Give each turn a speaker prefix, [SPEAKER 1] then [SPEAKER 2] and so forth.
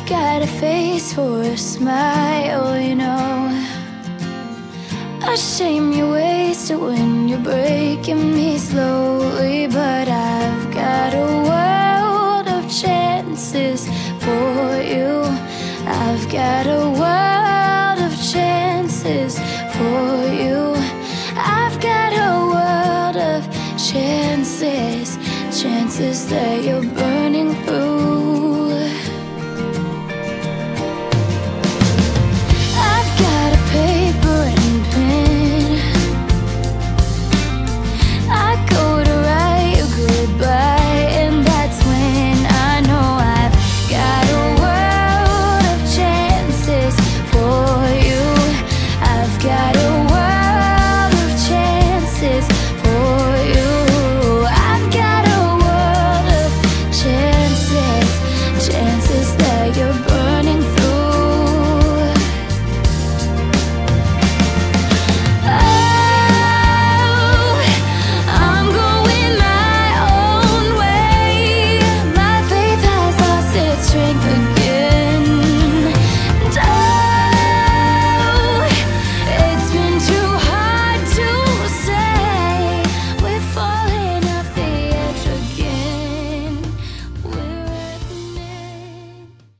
[SPEAKER 1] got a face for a smile, you know. A shame you waste it when you're breaking me slowly. But I've got a world of chances for you. I've got a world of chances for you. I've got a world of chances, chances that you'll burn